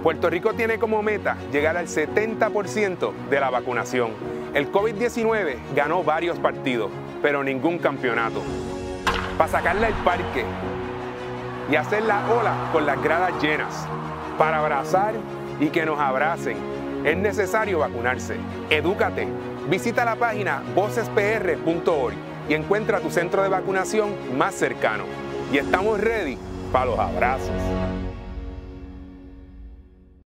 Puerto Rico tiene como meta llegar al 70% de la vacunación. El COVID-19 ganó varios partidos, pero ningún campeonato. Para sacarle al parque y hacer la ola con las gradas llenas, para abrazar y que nos abracen, es necesario vacunarse. Edúcate. Visita la página vocespr.org y encuentra tu centro de vacunación más cercano. Y estamos ready para los abrazos.